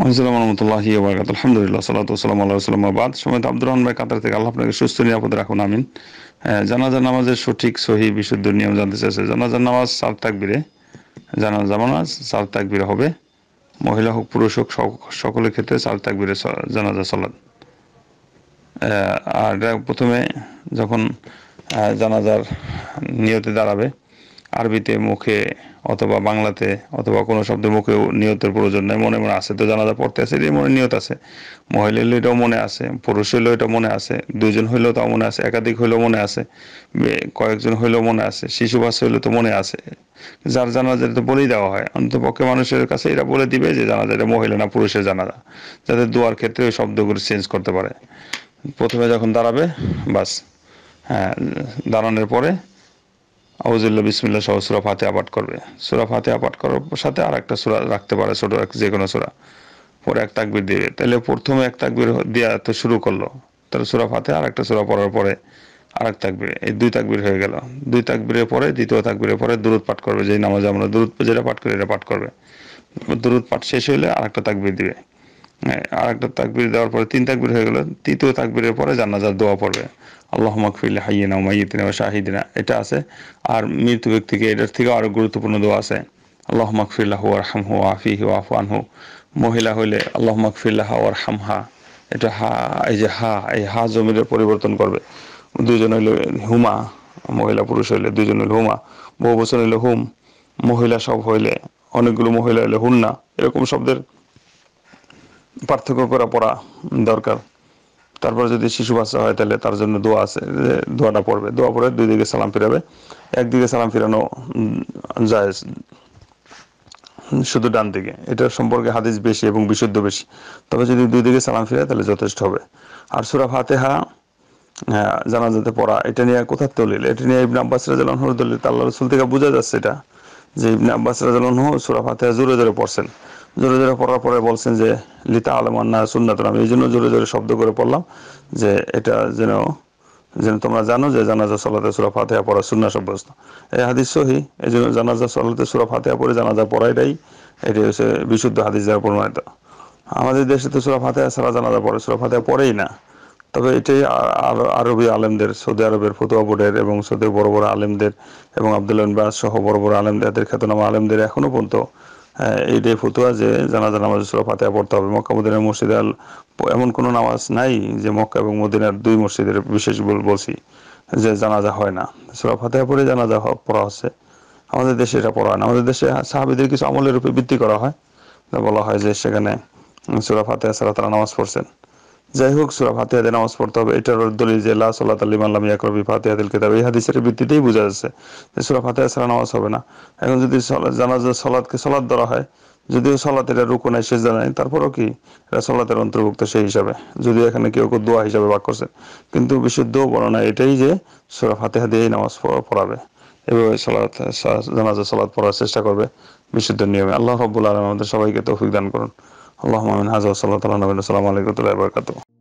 আসসালামু রহমতুল্লাহি ওয়া বারাকাতুহু। আলহামদুলিল্লাহ, সালাতু ওয়াসসালামু আলা রাসূলিল্লাহ। বাদ সময় আব্দুর রহমান ভাই কাতার থেকে, আল্লাহ আপনাকে সুস্থ নিরাপদে রাখুন, আমিন। জানাজা নামাজের সঠিক সহি বিশুদ্ধ নিয়ম জানতে চাইছে। জানাজা নামাজ 4 তাকবীরে, জানাজা নামাজ 4 তাকবীরে হবে। মহিলা হোক পুরুষ হোক সকলের ক্ষেত্রে 4 তাকবীরে জানাজা সালাত। আর প্রথমে যখন জানাজার নিয়তে দাঁড়াবে, আরবিতে মুখে অথবা বাংলাতে অথবা কোনো শব্দে মুখে নিয়তের প্রয়োজন নেই, মনে মনে আছে তো জানাজা পড়তে আছে, এটাই মনে নিয়ত আছে। মহিলা হইলেও এটাও মনে আছে, পুরুষ হইলেও এটা মনে আছে, দুজন হইলেও তাও মনে আছে, একাধিক হইলেও মনে আছে, কয়েকজন হইলেও মনে আছে, শিশু বাচ্চা হইলেও তো মনে আছে। যার জানাজা তো বলেই দেওয়া হয়, অন্তপক্ষে মানুষের কাছে এরা বলে দিবে যে জানাজা এটা মহিলা না পুরুষের জানাজা, যাতে দোয়ার ক্ষেত্রে ওই শব্দগুলো চেঞ্জ করতে পারে। প্রথমে যখন দাঁড়াবে, বাস, হ্যাঁ, দাঁড়ানোর পরে আউযুবিল্লাহি বিসমিল্লাহ সহ সূরা ফাতিহা পাঠ করবে। সূরা ফাতিহা পাঠ করার সাথে আর একটা সূরা রাখতে পারে, ছোট যে কোনো সূরা, পরে এক তাকবীর দিবে। তাহলে প্রথমে এক তাকবীর দিয়া তো শুরু করলো, তাহলে সূরা ফাতিহা আর একটা সূরা পড়ার পরে আরেক তাকবীর, এই 2 তাকবীর হয়ে গেল। 2 তাকবীরের পরে দ্বিতীয় তাকবীরের পরে দুরূদ পাঠ করবে, যেই নামাজে আমরা দুরূদ যেটা পাঠ করি এটা পাঠ করবে। দুরূদ পাঠ শেষ হইলে আরেকটা তাকবীর দিবে। আরেকটা তাকবীর দেওয়ার পরে 3 তাকবীর হয়ে গেল। তৃতীয় তাকবীরের পরে জানাজার দোয়া পড়বে, আল্লাহুম্মা গফির লি হাইয়িনা ওয়া মাইয়িতিনা ওয়া শাহিদিনা, এটা আছে। আর মৃত ব্যক্তিকে এটার থেকে আরো গুরুত্বপূর্ণ দোয়া আছে, আল্লাহুম্মা গফির লাহু ওয়ারহামহু ওয়াআফিহি ওয়াফু আনহু। মহিলা হইলে আল্লাহুম্মা গফির লাহা ওয়ারহামহা, এটা হা, এই যে হা, এই হা জমিরের পরিবর্তন করবে। দুইজন হইলে হুমা, মহিলা পুরুষ হইলে দুইজন হইলে হুমা, বহু বচন হইলে হুম, মহিলা সব হইলে, অনেকগুলো মহিলা হইলে হুন্না, এরকম শব্দের পার্থক্য করা পড়া দরকার। তারপরে যদি শিশু বাচ্চা হয় তাহলে তার জন্য দোয়া আছে, দোয়াটা পড়বে। দোয়া পড়ে 2 দিকে সালাম ফিরাবে। একদিকে সালাম ফিরানো জায়েজ, শুধু ডান দিকে, এটার সম্পর্কে হাদিস বেশি এবং বিশুদ্ধ বেশি। তবে যদি 2 দিকে সালাম ফিরায় তাহলে যথেষ্ট হবে। আর সূরা ফাতিহা জানাজাতে পড়া, এটা নিয়ে কোথার দলিল? এটা নিয়ে ইবনে আব্বাস রাদিয়াল্লাহু আনহুর দলিল। আল্লাহর রাসূল থেকে বোঝা যাচ্ছে এটা, যে ইবনে আব্বাস রাদিয়াল্লাহু আনহু সূরা ফাতিহা জোরে জোরে পড়ছেন। জোরে জোরে পড়ার পরে বলছেন যে লিতাআলামু আন্না সুন্নাতুন, আমি এই জন্য জোরে জোরে শব্দ করে পড়লাম যে এটা যেন যেন তোমরা জানো যে জানাজা সালাতে সূরা ফাতিহা পড়া সুন্নাহ সাব্যস্ত। এই হাদিস সহিহ, এই জন্য জানাজা সালাতে সূরা ফাতিহা পড়ে জানাজা পড়াটাই এটি হচ্ছে বিশুদ্ধ হাদিস দ্বারা প্রমাণিত। আমাদের দেশে তো সূরা ফাতিহা ছাড়া জানাজা পড়ে, সূরা ফাতিহা পড়েই না। তবে এটাই আরবি আলেমদের, সৌদি আরবের ফতোয়া বোর্ডের এবং সৌদি বড় বড় আলেমদের এবং আব্দুল্লাহ বিন বাজ সহ বড় বড় আলেমদের, খ্যাতনামা আলেমদের এখনো পর্যন্ত এইটাই ফতোয়া যে জানাজা নামাজে সূরা ফাতিহা পড়তে হবে। মক্কা মদিনার মসজিদে এমন কোনো নামাজ নাই যে মক্কা এবং মদিনার 2 মসজিদের বিশেষ বলছি যে জানাজা হয় না, সূরা ফাতিহা পড়ে জানাজা পড়া হচ্ছে। আমাদের দেশে এটা পড়া হয় না। আমাদের দেশে সাহাবীদের কিছু আমলের উপর ভিত্তি করা হয়, বলা হয় যে সেখানে সূরা ফাতিহা ছাড়া তারা নামাজ পড়ছেন। যাই হোক, সূরা ফাতিহা দিয়ে নামাজ পড়তে হবে, এটার দলিল যে লা সালাতা লিমান লাম ইয়াকরা বিফাতিহাতিল কিতাব, এই হাদিসের ভিত্তিতেই বোঝা যাচ্ছে যে সূরা ফাতিহা ছাড়া নামাজ হবে না। এখন যদি জানাজা সালাতকে সালাত ধরা হয়, যদিও সালাত এটা রুকু নাই, সিজদা নাই, তারপরেও কি এটা সালাতের অন্তর্ভুক্ত সেই হিসাবে, যদিও এখানে কেউ কেউ দোয়া হিসাবে বাক করছে, কিন্তু বিশুদ্ধ বর্ণনা এটাই যে সূরা ফাতিহা দিয়েই নামাজ পড়াবে। এভাবে জানাজা সালাত পড়ার চেষ্টা করবে বিশুদ্ধ নিয়মে। আল্লাহ রাব্বুল আলামিন আমাদের সবাইকে তৌফিক দান করুন। আল্লাহুম্মা আমিন। হাযা ওয়া সাল্লাল্লাহু আলা নবিয়িনা, আসসালামু আলাইকুম ওয়া রাহমাতুল্লাহি ওয়া বারাকাতুহু।